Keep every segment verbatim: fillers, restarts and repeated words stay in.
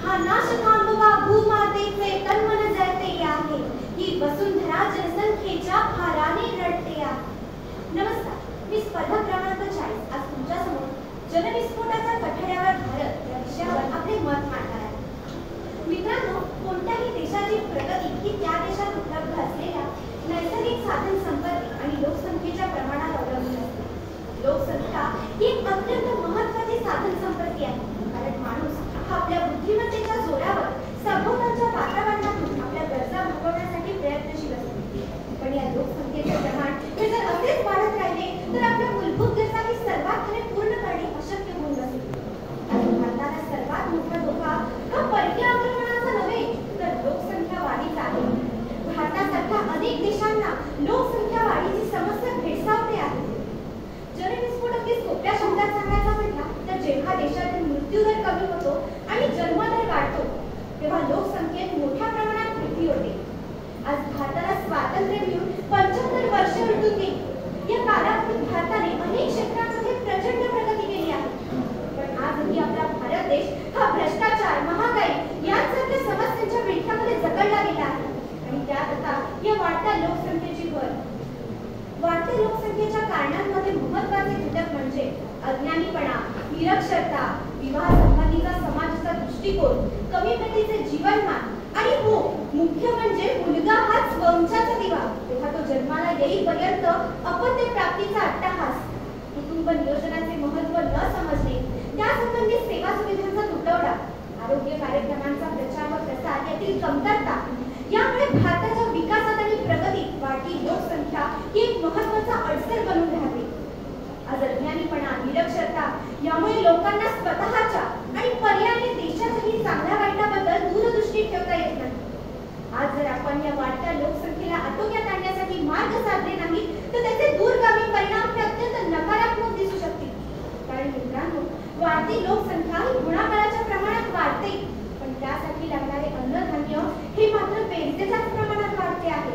हा नाश थांबवा भूमातेचे तन्मन जळते आहे, ही वसुंधरा जनसंख्येच्या भाराने रडते आहे. नमस्कार, मी स्पर्धा क्रमांक चाळीस आज तुमच्या समोर जनविस्फोटाच्या कठड्यावर भारत या विषयावर आपले मत मांडणार आहे. मित्रांनो, कोणत्याही देशाची प्रगती ही त्या देशात उपलब्ध असलेल्या नैसर्गिक साधन संपत्ती आणि लोकसंख्येच्या प्रमाणात अवलंबून असते. लोकसंख्या ही एक अत्यंत महत्त्वाची साधन संपत्ती आहे, कारण माणूस हा आपल्या बुद्धिमत्तेच्या जोरावर सभोवतालच्या वातावरणातून आपल्या गरजा भागवण्यासाठी प्रयत्नशील असतो. पण या लोकसंख्येचे प्रमाण हे जर असेच वाढत राहिले तर आपल्या मूलभूत गरजा ही सर्वात खरे पूर्ण करणे अशक्य होऊन बसेल. भारताला सर्वात मोठा धोका हा परकीय आक्रमणाचा नव्हे तर लोकसंख्या वाढीचा आहे. भारतासारख्या अनेक देशांना लोकसंख्या वाढीची समस्या भेडसावते आहे. जनविस्फोट अगदी सोप्या शब्दात सांगायचा म्हटला तर जेव्हा देशातील मृत्यूदर कमी होतो आणि जन्मदर वाढतो तेव्हा लोकसंख्येत मोठ्या प्रमाणात वृद्धी होते. आज भारताला स्वातंत्र्य मिळून पंच्याहत्तर वर्ष उलटून गेली. या कालावधीत भारताने अनेक क्षेत्रांमध्ये प्रचंड प्रगती केली आहे. पण आजही आपला भारत देश हा भ्रष्टाचार, महागाई यांसारख्या समस्यांच्या विळख्यामध्ये जखडला गेला आहे. आणि त्यात आता या वाढत्या लोकसंख्येची भर. वाढत्या लोकसंख्येच्या कारणांमध्ये महत्त्वाचे घटक म्हणजे अज्ञानीपणा, निरक्षरता, विवाह संबंधीचा समाजाचा दृष्टिकोन, कमी प्रतीचे जीवनमान आणि हो मुख्य म्हणजे मुलगा हाच वंशाचा दिवा. तेव्हा तो जन्माला येईपर्यंत अपत्य प्राप्तीचा अट्टहास, कुटुंब नियोजनाचे महत्त्व न समजणे, त्यासंबंधित सेवा सुविधांचा तुटवडा, आरोग्य कार्यक्रमांचा प्रचार व प्रसार यातील कमतरता यामुळे भारताच्या विकासात आणि प्रगतीत वाढती लोकसंख्या ही एक महत्त्वाचा अडसर बनून राहते. आज अज्ञानीपणा, निरक्षरता यामुळे लोकांना स्वतःच्या आणि पर्यायाने देशाच्याही चांगल्या वाईटाबद्दल दूरदृष्टी ठेवता येत नाही. आज जर आपण या वाढत्या लोकसंख्येला आटोक्यात आणण्यासाठी मार्ग साधले नाही तर त्याचे दूरगामी परिणाम हे अत्यंत नकारात्मक दिसू शकतील. कारण मित्रांनो, वाढती लोकसंख्या ही गुणाकाराच्या प्रमाणात वाढते, पण त्यासाठी लागणारे अन्नधान्य हे मात्र बेरजेच्याच प्रमाणात वाढते आहे.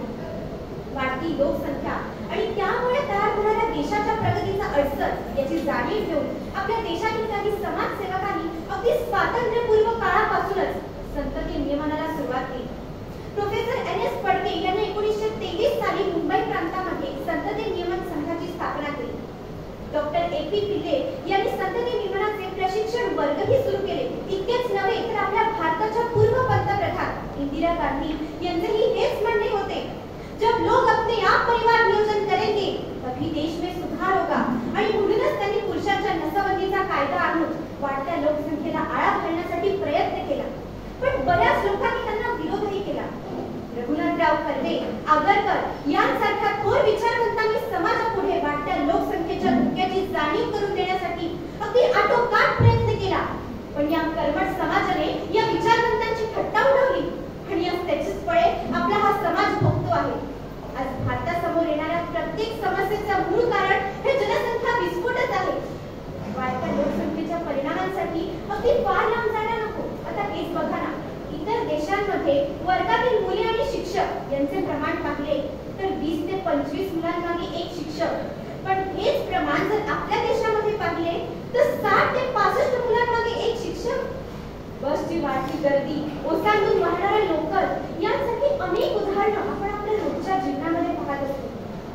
वाढती लोकसंख्या आणि त्यामुळे तयार होणाऱ्या देशाच्या प्रगतीचा अडसर याची जाणीव घेऊन आपल्या देशातील काही समाजसेवकांनी अगदी स्वातंत्र्यपूर्व काळापासूनच संतती नियमनाला सुरुवात केली. प्रोफेसर एन एस फडके यांनी एकोणीसशे तेवीस साली मुंबई प्रांतामध्ये संतती नियमन संघाची स्थापना केली. डॉक्टर ए पी पिल्ले यांनी संतती नियमनाचे प्रशिक्षण वर्गही सुरू केले. इतकेच नव्हे तर आपल्या भारताच्या पूर्व पंतप्रधान इंदिरा गांधी यांचेही हेच म्हणणे होते, जब लोग अपने आप परिवार नियोजन करेंगे तभी देश में सुधार होगा. आणि म्हणूनच त्यांनी पुरुषांच्या नसबंदीचा कायदा आणून वाढत्या लोकसंख्येला आळा घालण्यासाठी प्रयत्न केला. पण बऱ्याच लोकांनी त्यांना विरोधही केला. रघुनाथराव कर्वे, आगरकर यांसारख्या थोर विचारवंतांनी समाजापुढे वाढत्या लोकसंख्येच्या धोक्याची जाणीव करून देण्यासाठी अगदी आटोकाट प्रयत्न केला. पण या कर्मठ समाजाने या विचारवंतांची थट्टा उडवली आणि आज त्याचीच फळे आपला हा समाज भोगतो आहे. आज भारतासमोर येणाऱ्या प्रत्येक समस्येचे मूळ कारण हे जनसंख्या विस्फोटच आहे. वाढत्या लोकसंख्येच्या परिणामांसाठी अगदी फार लांब जायला नको. आता हेच बघा ना, इतर देशांमध्ये वर्गातील मुले आणि शिक्षक यांचे प्रमाण पाहिले तर वीस ते पंचवीस मुलांमागे एक शिक्षक. पण हेच प्रमाण जर आपल्या देशामध्ये पाहिले तर साठ ते पासष्ट मुलांमागे एक शिक्षक. बसची वाढती गर्दी, ओसांडून वाहणारे लोकल यांसारखी अनेक उदाहरणं आपण आपल्या रोजच्या जीवनामध्ये पाहत असतो.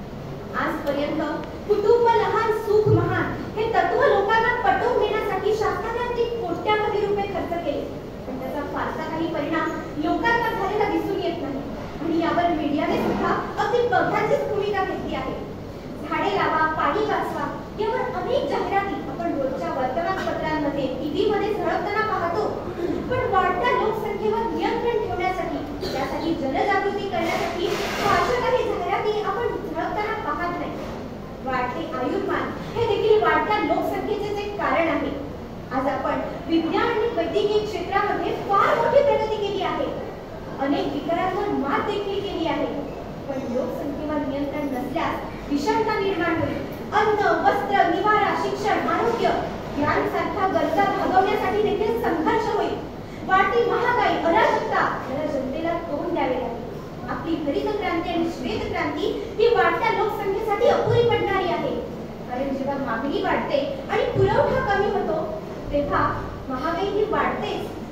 आजपर्यंत कुटुंब लहान सुख महान हे तत्व लोकांना पटवून देण्यासाठी शासनाने अगदी कोट्यावधी रुपये खर्च केले. पण त्याचा फारसा काही परिणाम लोकांना झालेला दिसून येत नाही. आणि यावर मीडियाने सुद्धा अगदी बघ्याचीच भूमिका घेतली आहे. झाडे लावा, पाणी वाचवा यावर अनेक जाहिराती आपण रोजच्या वर्तमानपत्रांमध्ये, टीव्ही मध्ये झळकताना पाहतो. पण वाढत्या लोकसंख्येवर नियंत्रण ठेवण्यासाठी, त्यासाठी जनजागृती करण्यासाठी फारशा काही जाहिराती आपण झळकताना पाहत नाही. वाढते आयुर्मान हे देखील वाढत्या लोकसंख्येचेच एक कारण आहे. आज आपण विज्ञान आणि वैद्यकीय क्षेत्रामध्ये फार मोठी प्रगती केली आहे. अनेक विकारांवर मात देखील केली आहे. पण लोकसंख्येवर नियंत्रण नसल्यास विषमता निर्माण होईल. अन्न, वस्त्र, निवारा, शिक्षण, आरोग्य यांसारख्या गरजा भागवण्यासाठी देखील संघर्ष होईल. वाढती महागाई, अराजकता याला जनतेला तोंड द्यावे लागेल. आपली हरित क्रांती आणि श्वेत क्रांती ही वाढत्या लोकसंख्येसाठी अपुरी पडणारी आहे. कारण जेव्हा मागणी वाढते आणि पुरवठा कमी होतो तेव्हा महागाई ही वाढतेच.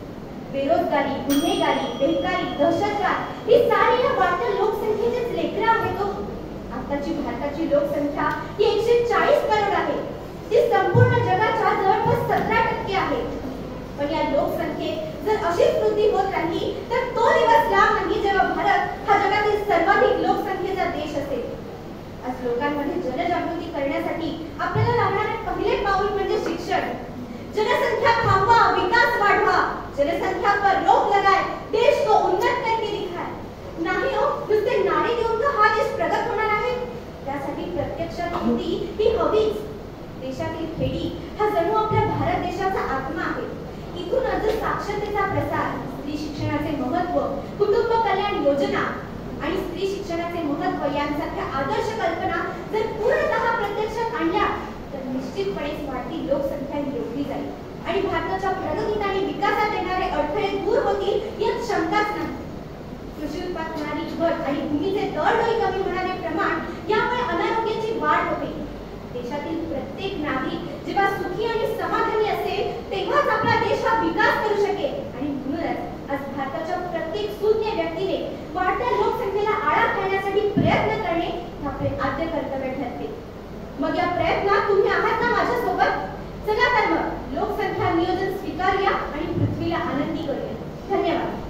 बेरोजगारी, गुन्हेगारी, बेकारी, दहशतवाद ही सारी या वाढत्या लोकसंख्येचीच लेकरं आहेत. आताची भारताची लोकसंख्या ही एकशे चाळीस करोड आहे. ती संपूर्ण जगाच्या जवळपास सतरा टक्के आहे. पण या लोकसंख्येत जर अशीच वृद्धी होत राहिली तर तो दिवस लांब नाही जेव्हा भारत हा जगातील सर्वाधिक लोकसंख्येचा देश असेल. आज लोकांमध्ये जनजागृती करण्यासाठी आपल्याला लागणारे पहिले पाऊल म्हणजे शिक्षण. जनसंख्या थांबवा, विकास वाढवा. जनसंख्या पर रोक लगाए, देश को उन्नत करके दिखाए. नाही हो, नुसते नाणे देऊन का हा देश प्रगत होणार आहे? त्यासाठी प्रत्यक्षात कृती ही हवीच. देशातील खेडी हा जणू आपल्या भारत देशाचा आत्मा आहे. इथूनच साक्षरतेचा प्रसार, स्त्री शिक्षणाचे महत्त्व, कुटुंब कल्याण योजना आणि स्त्री शिक्षणाचे महत्त्व यांसारख्या आदर्श कल्पना जर पूर्णतः प्रत्यक्षात आणल्या तर निश्चितपणेच वाढती लोकसंख्या रोखली जाईल आणि भारताच्या प्रगतीत आणि विकासात येणारे अडथळे दूर होतील यात शंकाच नाही. कृषी उत्पादनाची घट आणि भूमीचे दरडोई कमी होणारे प्रमाण यामुळे अनारोग्याची वाढ होते. देशातील प्रत्येक नागरिक जेव्हा सुखी आणि समाधानी असेल तेव्हाच आपला देश हा विकास करू शकेल. आणि म्हणूनच आज भारताच्या प्रत्येक शून्य व्यक्तीने वाढत्या लोकसंख्येला आळा घालण्यासाठी प्रयत्न करणे हे आपले आद्य कर्तव्य ठरते. मग या प्रयत्नात तुम्ही आहात ना माझ्यासोबत? चला तर मग लोकसंख्या नियोजन स्वीकारूया आणि पृथ्वीला आनंदी करूया. धन्यवाद.